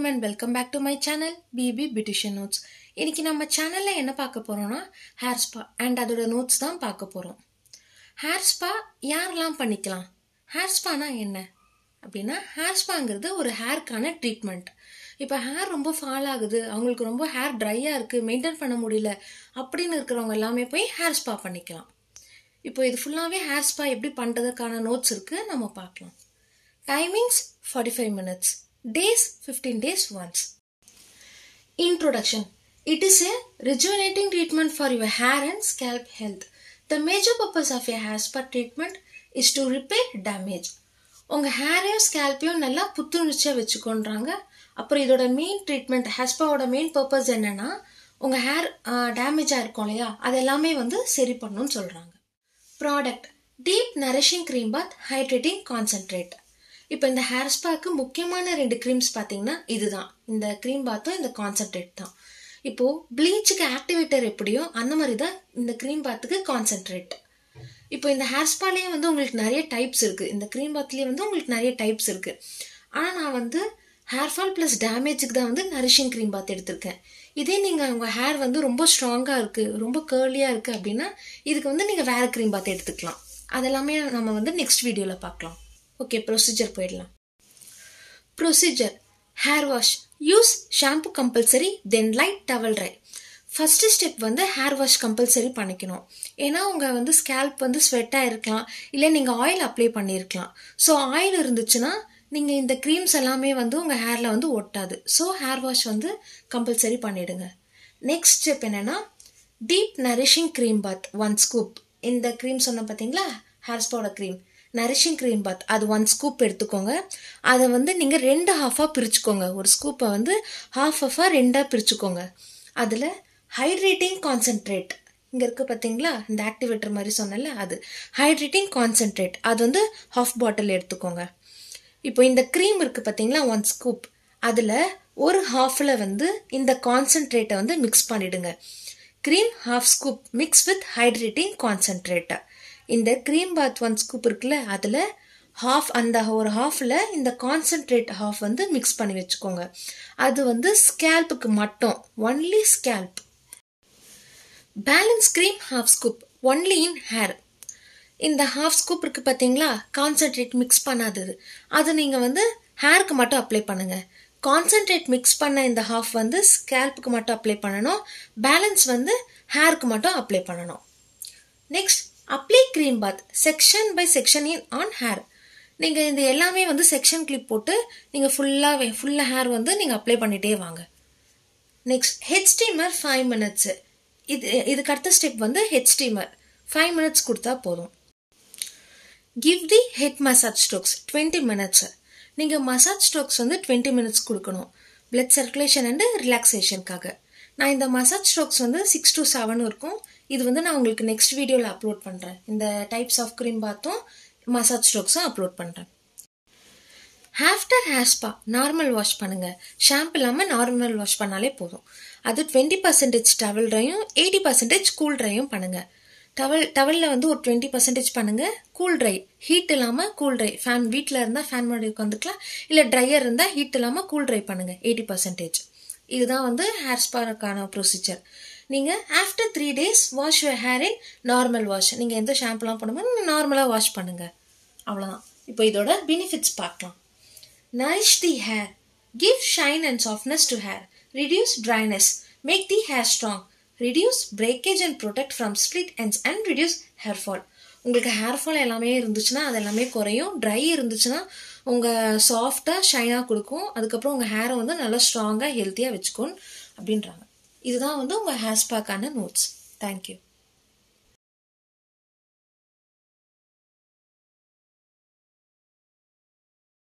and welcome back to my channel BB Beautician Notes. இன்னைக்கு நம்ம சேனல்ல என்ன பார்க்க போறோம்னா ஹேர் ஸ்பா அண்ட் அதோட நோட்ஸ் தான் பார்க்க போறோம். ஹேர் ஸ்பா யாரெல்லாம் பண்ணிக்கலாம்? ஹேர் ஸ்பானா என்ன அப்படின்னா, ஹேர் ஸ்பாங்கிறது ஒரு ஹேர்க்கான ட்ரீட்மெண்ட். இப்போ ஹேர் ரொம்ப ஃபால் ஆகுது, அவங்களுக்கு ரொம்ப ஹேர் ட்ரையாக இருக்குது, மெயின்டைன் பண்ண முடியல அப்படின்னு இருக்கிறவங்க எல்லாமே போய் ஹேர் ஸ்பா பண்ணிக்கலாம். இப்போ இது ஃபுல்லாகவே ஹேர் ஸ்பா எப்படி பண்ணுறதுக்கான நோட்ஸ் இருக்குது, நம்ம பார்க்கலாம். Timings 45 minutes. Days 15 days once. Introduction. It is a rejuvenating treatment for your hair and scalp health. The major purpose of a hair spa treatment is to repair damage. உங்க ஹேரையும் ஸ்கேல்பையும் நல்லா புத்துணர்ச்சியா வச்சுக்கொண்டாங்க. அப்புறம் இதோட மெயின் ட்ரீட்மெண்ட், ஹேர் ஸ்பாவோட main purpose என்னன்னா, உங்க hair டேமேஜா இருக்கும் இல்லையா, அது எல்லாமே சரி பண்ணணும்னு சொல்றாங்க. Product: deep nourishing cream bath hydrating concentrate. இப்போ இந்த ஹேர் ஸ்பாக்கு முக்கியமான 2 க்ரீம்ஸ் பார்த்தீங்கன்னா இதுதான், இந்த க்ரீம் பாத்தும் இந்த கான்சென்ட்ரேட் தான். இப்போ ப்ளீச்சுக்கு ஆக்டிவேட்டர் எப்படியோ அந்த மாதிரி தான் இந்த க்ரீம் பாத்துக்கு கான்சென்ட்ரேட். இப்போ இந்த ஹேர் ஸ்பாலேயே உங்களுக்கு நிறைய டைப்ஸ் இருக்கு, இந்த க்ரீம் பாத்லேயே உங்களுக்கு நிறைய டைப்ஸ் இருக்கு. ஆனால் நான் ஹேர் ஃபால் ப்ளஸ் டேமேஜுக்கு தான் நரிஷிங் க்ரீம் பாத் எடுத்திருக்கேன். இதே நீங்கள் உங்கள் ஹேர் ரொம்ப ஸ்ட்ராங்காக இருக்குது, ரொம்ப கேர்லியாக இருக்குது அப்படின்னா இதுக்கு நீங்கள் வேறு க்ரீம் பாத் எடுத்துக்கலாம். அதெல்லாமே நம்ம நெக்ஸ்ட் வீடியோவில் பார்க்கலாம். ஓகே, ப்ரொசீஜர் போயிடலாம். Procedure: hair wash. Use shampoo compulsory, then light towel dry. First step hair wash compulsory பண்ணிக்கணும். ஏன்னா உங்கள் ஸ்கேல்ப் ஸ்வெட்டாக இருக்கலாம், இல்லை நீங்கள் ஆயில் அப்ளை பண்ணியிருக்கலாம். ஸோ ஆயில் இருந்துச்சுன்னா நீங்கள் இந்த க்ரீம்ஸ் எல்லாமே உங்கள் ஹேரில் ஒட்டாது. ஸோ ஹேர் வாஷ் கம்பல்சரி பண்ணிடுங்க. நெக்ஸ்ட் ஸ்டெப் என்னென்னா, deep nourishing cream bath 1 scoop. இந்த க்ரீம் சொன்ன பார்த்தீங்களா, ஹேர் ஸ்பாவோட க்ரீம், நரிஷிங் க்ரீம் பாத், அது 1 scoop எடுத்துக்கோங்க. அதை நீங்கள் 2 half-ஆ பிரிச்சுக்கோங்க. ஒரு ஸ்கூப்பை half-ஆ 2-ஆ பிரிச்சுக்கோங்க. அதில் ஹைட்ரேட்டிங் கான்சென்ட்ரேட் இங்கே இருக்குது பார்த்தீங்களா, இந்த ஆக்டிவேட்டர் மாதிரி சொன்னல, அது ஹைட்ரேட்டிங் கான்சென்ட்ரேட், அது half bottle எடுத்துக்கோங்க. இப்போ இந்த க்ரீம் இருக்குது பார்த்தீங்களா 1 scoop, அதில் ஒரு half-ல இந்த கான்சென்ட்ரேட்டை மிக்ஸ் பண்ணிடுங்க. Cream half scoop mix with hydrating concentrate. இந்த க்ரீம் பாத் 1 scoop இருக்குல்ல, அதில் அந்த ஒரு half-ல இந்த கான்சென்ட்ரேட் half மிக்ஸ் பண்ணி வச்சுக்கோங்க. அது ஸ்கேல்புக்கு மட்டும், only scalp. Balance cream half scoop only in hair. இந்த half scoop இருக்கு பார்த்தீங்களா, கான்சென்ட்ரேட் மிக்ஸ் பண்ணாதது, அது நீங்கள் ஹேருக்கு மட்டும் அப்ளை பண்ணுங்க. கான்சென்ட்ரேட் மிக்ஸ் பண்ண இந்த half ஸ்கேல்புக்கு மட்டும் அப்ளை பண்ணணும், பேலன்ஸ் ஹேருக்கு மட்டும் அப்ளை பண்ணணும். Next, apply cream bath section by section in on hair. நீங்கள் இந்த எல்லாமே செக்ஷன் கிளிப் போட்டு நீங்கள் ஃபுல்லாக ஹேர் நீங்கள் அப்ளை பண்ணிகிட்டே வாங்க. Next, head steamer 5 minutes. இதுக்கு அடுத்த ஸ்டெப் ஹெட் ஸ்டீமர் 5 minutes கொடுத்தா போதும். Give the head massage strokes 20 minutes. நீங்கள் மசாஜ் ஸ்ட்ரோக்ஸ் 20 minutes கொடுக்கணும், பிளட் சர்க்குலேஷன் அண்ட் ரிலாக்ஸேஷனுக்காக. நான் இந்த மசாஜ் ஸ்ட்ரோக்ஸ் 6 to 7 இருக்கும். இது நான் உங்களுக்கு நெக்ஸ்ட் வீடியோவில் அப்லோட் பண்ணுறேன். இந்த டைப்ஸ் ஆஃப் க்ரீம் பாத்தும் மசாஜ் ஸ்ட்ரோக்ஸும் அப்லோட் பண்ணுறேன். After hair spa normal wash பண்ணுங்கள். ஷாம்பு இல்லாமல் நார்மல் வாஷ் பண்ணாலே போதும். அது 20% டவல் ட்ரையும் 80% கூல் ட்ரையும் பண்ணுங்கள். டவலில் ஒரு 20% பண்ணுங்கள். கூல் ட்ரை, ஹீட் இல்லாமல் கூல் ட்ரை. ஃபேன் வீட்டில் இருந்தால் ஃபேன் முன்னாடி உட்காந்துக்கலாம், இல்லை ட்ரையர் இருந்தால் ஹீட் இல்லாமல் கூல் ட்ரை பண்ணுங்கள் 80%. இதுதான் ஹேர் ஸ்பாக்கான ப்ரொசீஜர். நீங்கள் after 3 days wash your hair in normal wash. நீங்கள் எந்த ஷாம்புலாம் பண்ணும்போது நார்மலாக வாஷ் பண்ணுங்கள். அவ்வளோதான். இப்போ இதோட பெனிஃபிட்ஸ் பார்க்கலாம். Nourish the hair, give shine and softness to hair, reduce dryness, make the hair strong, reduce breakage and protect from split ends and reduce hair fall. உங்களுக்கு ஹேர் ஃபால் எல்லாமே இருந்துச்சுன்னா அது எல்லாமே குறையும். ட்ரை இருந்துச்சுன்னா உங்கள் சாஃப்டாக ஷைனாக கொடுக்கும். அதுக்கப்புறம் உங்கள் ஹேரை நல்லா ஸ்ட்ராங்காக ஹெல்த்தியாக வச்சுக்கணும் அப்படின்றாங்க. இதுதான் உங்கள் ஹேர் ஸ்பாக்கான நோட்ஸ். தேங்க்யூ.